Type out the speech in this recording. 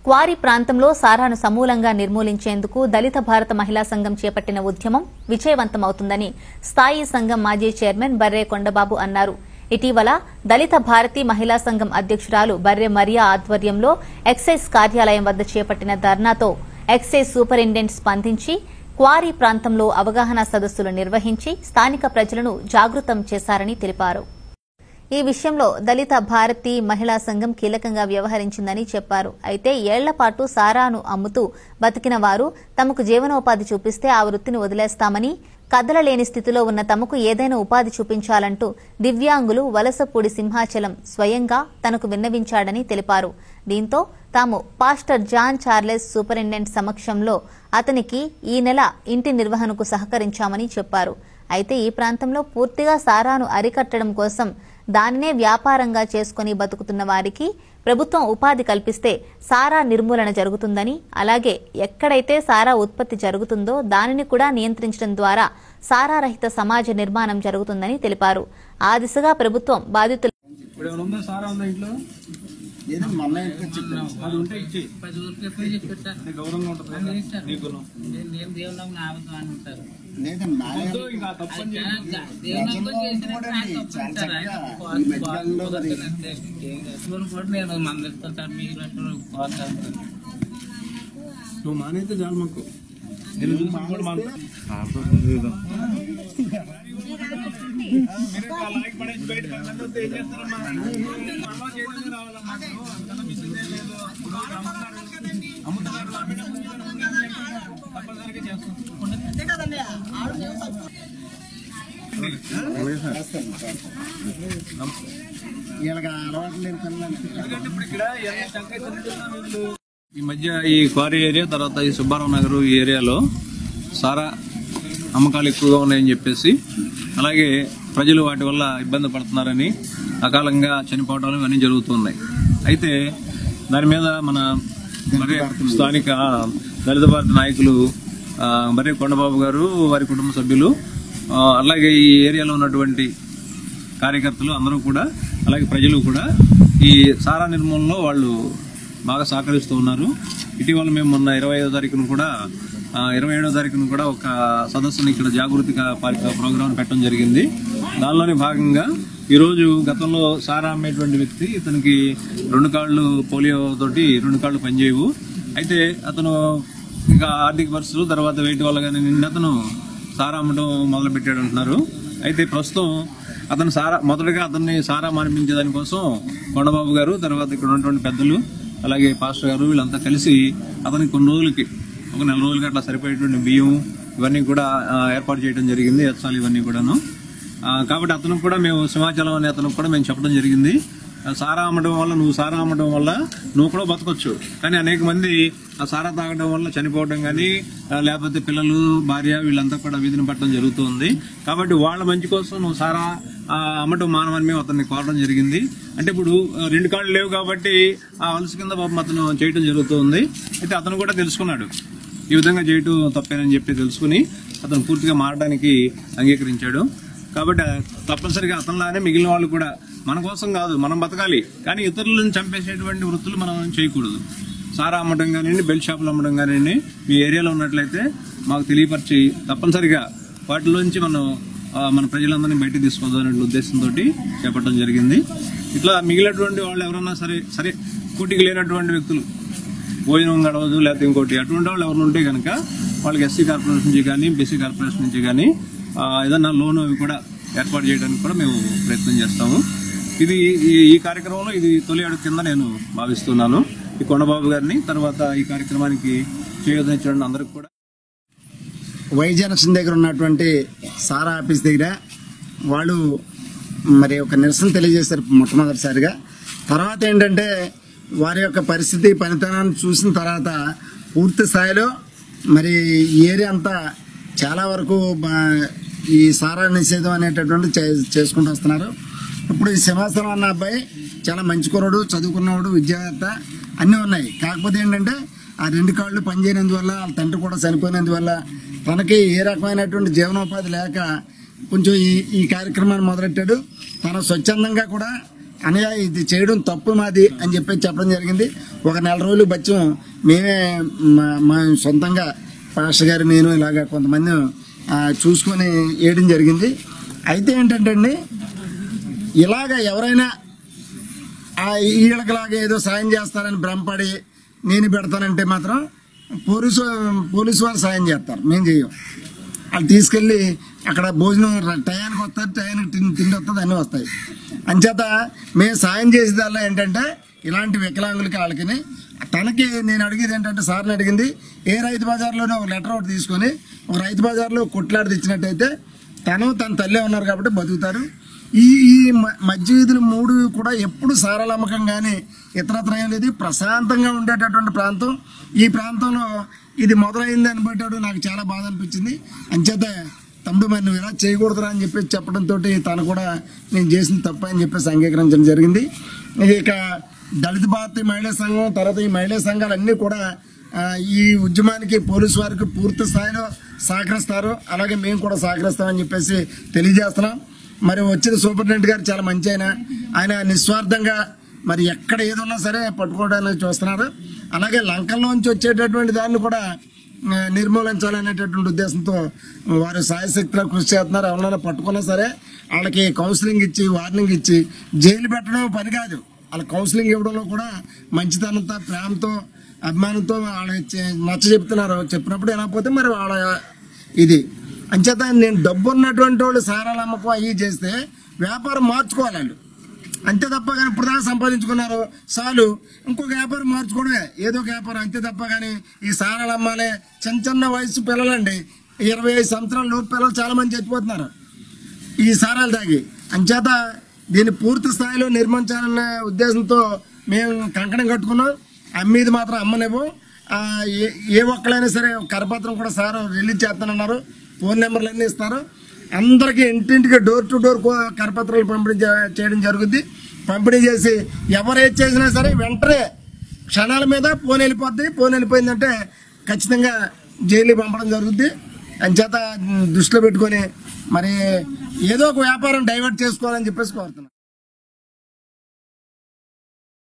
Quarry ప్రాంతంలో సారాను సమూలంగా నిర్మూలించేందుకు దళిత భారత మహిళా సంఘం చేపట్టిన ఉద్యమం విజయవంతమవుతుందని స్థాయి సంఘం మాజీ చైర్మన్ బర్రె కొండబాబు అన్నారు. ఇటీవల దళిత భారతి మహిళా సంఘం అధ్యక్షురాలు బర్రె మరియా ఆధ్వర్యంలో ఎక్సైజ్ కార్యాలయం వద్ద చేపట్టిన ధర్నాతో ఎక్సైజ్ సూపరింటెండెంట్ స్పందించి క్వారీ ప్రాంతంలో అవగాహన సదస్సులు నిర్వహించి స్థానిక ప్రజలను జాగృతం చేశారని తెలిపారు. ఈ విషయంలో దళిత భారతి మహిళా సంఘం కీలకంగా వ్యవహరించిందని చెప్పారు. అయితే ఏళ్లపాటు సారాను అమ్ముతూ బతికిన వారు తమకు జీవనోపాధి చూపిస్తే ఆ వృత్తిని వదిలేస్తామని, కదలలేని స్థితిలో ఉన్న తమకు ఏదైనా ఉపాధి చూపించాలంటూ దివ్యాంగులు వలసపూడి సింహాచలం స్వయంగా తనకు విన్నవించాడని తెలిపారు. దీంతో తాము పాస్టర్ జాన్ చార్లెస్ సూపరింటెండెంట్ సమక్షంలో అతనికి ఈ నెల ఇంటి నిర్వహణకు సహకరించామని చెప్పారు. అయితే ఈ ప్రాంతంలో పూర్తిగా సారాను అరికట్టడం కోసం దానినే వ్యాపారంగా చేసుకుని బతుకుతున్న వారికి ప్రభుత్వం ఉపాధి కల్పిస్తే సారా నిర్మూలన జరుగుతుందని, అలాగే ఎక్కడైతే సారా ఉత్పత్తి జరుగుతుందో దానిని కూడా నియంత్రించడం ద్వారా సారారహిత సమాజ నిర్మాణం జరుగుతుందని తెలిపారు. ఆ దిశగా ప్రభుత్వం బాధితులు నువ్వు మానైతే చాలు మాకు ఈ మధ్య ఈ క్వారీ ఏరియా తర్వాత ఈ సుబ్బారావు నగర్ ఈ ఏరియాలో సారా అమ్మకాలు ఎక్కువగా ఉన్నాయని చెప్పేసి, అలాగే ప్రజలు వాటి వల్ల ఇబ్బంది పడుతున్నారని, అకాలంగా చనిపోవడం ఇవన్నీ జరుగుతున్నాయి. అయితే దాని మీద మన స్థానిక దళిత భారత నాయకులు బర్రె కొండబాబు గారు, వారి కుటుంబ సభ్యులు, అలాగే ఈ ఏరియాలో ఉన్నటువంటి కార్యకర్తలు అందరూ కూడా, అలాగే ప్రజలు కూడా ఈ సారా నిర్మూలనలో వాళ్ళు బాగా సహకరిస్తూ ఉన్నారు. ఇటీవల మేము మొన్న 27వ తారీఖున కూడా ఒక సదస్సుని ఇక్కడ జాగృతిగా ప్రోగ్రాం పెట్టడం జరిగింది. దానిలోని భాగంగా ఈరోజు గతంలో సారా అమ్మేటువంటి వ్యక్తి, ఇతనికి 2 కాళ్ళు పోలియో తోటి 2 కాళ్ళు పనిచేయవు. అయితే అతను ఇక ఆర్థిక పరిస్థితులు తర్వాత వెయిట్ వల్ల కానీ అతను సారా అమ్మడం మొదలు పెట్టాడు అంటున్నారు. అయితే ప్రస్తుతం అతను మొదటగా అతన్ని సారా మానిపించే దానికోసం కొండబాబు గారు, తర్వాత ఇక్కడ ఉన్నటువంటి పెద్దలు, అలాగే పాస్టర్ గారు వీళ్ళంతా కలిసి అతనికి కొన్ని రోజులకి, ఒక 4 రోజులకి అట్లా సరిపోయేటువంటి బియ్యం ఇవన్నీ కూడా ఏర్పాటు చేయడం జరిగింది. ఎత్సాలు ఇవన్నీ కూడాను. కాబట్టి అతనికి కూడా మేము సింహాచలం అనే అతనికి కూడా మేము చెప్పడం జరిగింది, సారా అమ్మడం వల్ల నువ్వు కూడా బతకొచ్చు, కానీ అనేక మంది ఆ సారా తాగడం వల్ల చనిపోవడం కానీ, లేకపోతే పిల్లలు, భార్య వీళ్ళంతా కూడా వీధిని పట్టడం జరుగుతుంది. కాబట్టి వాళ్ళ మంచి కోసం నువ్వు సారా అమ్మటం మానవని మేము అతన్ని కోరడం జరిగింది. అంటే ఇప్పుడు 2 కాళ్ళు లేవు కాబట్టి ఆ వలస కింద పాపం అతను చేయడం జరుగుతుంది. అయితే అతను కూడా తెలుసుకున్నాడు ఈ విధంగా చేయటం తప్పేనని చెప్పి తెలుసుకుని అతను పూర్తిగా మారడానికి అంగీకరించాడు. కాబట్టి తప్పనిసరిగా అతనిలానే మిగిలిన వాళ్ళు కూడా మన కోసం కాదు, మనం బతకాలి, కానీ ఇతరులను చంపేసేటువంటి వృత్తులు మనం చేయకూడదు. సారా అమ్మడం కానివ్వండి, బెల్ట్ షాపులు అమ్మడం కానివ్వండి, మీ ఏరియాలో ఉన్నట్లయితే మాకు తెలియపరిచి తప్పనిసరిగా వాటిలోంచి మన ప్రజలందరినీ బయటకు తీసుకోవాలనే ఉద్దేశంతో చేపట్టడం జరిగింది. ఇట్లా మిగిలినటువంటి వాళ్ళు ఎవరన్నా సరే కూటికి లేనటువంటి వ్యక్తులు, భోజనం గడవదు లేకపోతే ఇంకోటి, అటువంటి వాళ్ళు ఎవరు ఉంటే కనుక వాళ్ళకి ఎస్సీ కార్పొరేషన్ నుంచి కానీ, బీసీ కార్పొరేషన్ నుంచి కానీ ఏదన్నా లోన్ అవి కూడా ఏర్పాటు చేయడానికి కూడా మేము ప్రయత్నం చేస్తాము. ఇది ఈ కార్యక్రమంలో ఇది తొలి అడుగు కింద నేను భావిస్తున్నాను. ఈ కొండబాబు గారిని, తర్వాత ఈ కార్యక్రమానికి చేయొద్దని అందరికి కూడా వై జంక్షన్ దగ్గర ఉన్నటువంటి సారా ఆఫీస్ దగ్గర వాళ్ళు మరి ఒక నిరసన తెలియజేశారు మొట్టమొదటిసారిగా. తర్వాత ఏంటంటే వారి యొక్క పరిస్థితి, పనితనాన్ని చూసిన తర్వాత పూర్తి స్థాయిలో మరి ఏరియా అంతా చాలా వరకు ఈ సారా నిషేధం అనేటటువంటి చేసుకుంటూ వస్తున్నారు. ఇప్పుడు ఈ సింహాచలం అన్న అబ్బాయి చాలా మంచి కుర్రాడు, చదువుకున్నవాడు, విద్యావేత్త అన్నీ ఉన్నాయి. కాకపోతే ఏంటంటే ఆ 2 కాళ్ళు పనిచేయనందువల్ల, వాళ్ళ తండ్రి కూడా చనిపోయినందువల్ల తనకి ఏ రకమైనటువంటి జీవనోపాధి లేక కొంచెం ఈ కార్యక్రమాన్ని మొదలెట్టాడు. తన స్వచ్ఛందంగా కూడా అనయ్య ఇది చేయడం తప్పు మాది అని చెప్పి చెప్పడం జరిగింది. ఒక నెల రోజులు బచ్చం మేమే మా సొంతంగా పాస్టర్ గారు నేను ఇలాగ కొంతమంది చూసుకొని వేయడం జరిగింది. అయితే ఏంటంటే అండి, ఇలాగ ఎవరైనా వీళ్ళకిలాగా ఏదో సాయం చేస్తారని భ్రమపడి నేను పెడతానంటే మాత్రం పోలీసు వాళ్ళు సాయం చేస్తారు, మేము చేయం. వాళ్ళు తీసుకెళ్ళి అక్కడ భోజనం టయానికి వస్తారు, టయానికి తిండి వస్తుంది, అన్నీ వస్తాయి. అంచేత మేము సాయం చేసేదల్లా ఏంటంటే ఇలాంటి వికలాంగులకి వాళ్ళకి తనకి నేను అడిగేది ఏంటంటే, సార్ని అడిగింది ఏ రైతు బజార్లోనే ఒక లెటర్ ఒకటి తీసుకొని ఒక రైతు బజార్లో కొట్లాడి తెచ్చినట్టయితే తన తల్లే ఉన్నారు కాబట్టి బతుకుతారు. ఈ మధ్య వీధులు 3 కూడా ఎప్పుడు సారాల అమ్మకం కానీ ఇతరత్ర ఏం లేదు, ప్రశాంతంగా ఉండేటటువంటి ప్రాంతం. ఈ ప్రాంతంలో ఇది మొదలైంది అని బట్టాడు నాకు చాలా బాధ అనిపించింది. అంచేత తమ్ముడు మరి నువ్వు ఇలా చేయకూడదురా అని చెప్పేసి చెప్పడంతో తను కూడా నేను చేసిన తప్ప అని చెప్పేసి అంగీకరించడం జరిగింది. ఇక దళిత భారతీయ మహిళా సంఘం తర్వాత ఈ మహిళా సంఘాలన్నీ కూడా ఈ ఉద్యమానికి పోలీసు వారికి పూర్తి స్థాయిలో సహకరిస్తారు, అలాగే మేము కూడా సహకరిస్తామని చెప్పేసి తెలియజేస్తున్నాం. మరి వచ్చిన సూపరింటెండెంట్ గారు చాలా మంచి ఆయన నిస్వార్థంగా మరి ఎక్కడ ఏదున్నా సరే పట్టుకోవడానికి చూస్తున్నారు. అలాగే లంకల్లోంచి వచ్చేటటువంటి దాన్ని కూడా నిర్మూలించాలనేటటువంటి ఉద్దేశంతో వారు సాయశక్తిలో కృషి చేస్తున్నారు. ఎవరైనా పట్టుకున్నా సరే వాళ్ళకి కౌన్సిలింగ్ ఇచ్చి వార్నింగ్ ఇచ్చి జైలు పెట్టడం పని కాదు, వాళ్ళ కౌన్సిలింగ్ ఇవ్వడంలో కూడా మంచితనంతో ప్రేమతో అభిమానంతో వాళ్ళకి నచ్చ చెప్తున్నారు. చెప్పినప్పుడు వినకపోతే మరి వాళ్ళ ఇది అంచేత నేను డబ్బు ఉన్నటువంటి వాళ్ళు సారాల అమ్మకం అవి చేస్తే వ్యాపారం మార్చుకోవాలి వాళ్ళు, అంతే తప్ప కానీ ఇప్పుడు దాకా సంపాదించుకున్నారు చాలు ఇంకొక వ్యాపారం మార్చుకోవడమే, ఏదో ఒక వ్యాపారం, అంతే తప్ప కానీ ఈ సారాలు అమ్మాలే. చిన్న వయసు పిల్లలండి, 25 సంవత్సరాల లోపు పిల్లలు చాలా మంది చచ్చిపోతున్నారు ఈ సారాలు తాగి. అంచేత దీన్ని పూర్తి స్థాయిలో నిర్మించాలనే ఉద్దేశంతో మేము కంకణం కట్టుకున్నాం. అమ్మేది మాత్రం అమ్మనేమో, ఏ ఒక్కలైనా సరే కరపత్రం కూడా సార్ రిలీజ్ చేస్తానన్నారు, ఫోన్ నెంబర్లు అన్నీ ఇస్తారు. అందరికీ ఇంటింటికి డోర్ టు డోర్ కరపత్రాలు పంపిణీ చేయడం జరుగుద్ది. పంపిణీ చేసి ఎవరేది చేసినా సరే వెంటనే క్షణాల మీద ఫోన్ వెళ్ళిపోద్ది. ఫోన్ వెళ్ళిపోయిందంటే ఖచ్చితంగా జైలు పంపడం జరుగుద్ది. అంచేత దృష్టిలో పెట్టుకొని మరి ఏదో ఒక వ్యాపారం డైవర్ట్ చేసుకోవాలని చెప్పేసి కోరుతున్నాను.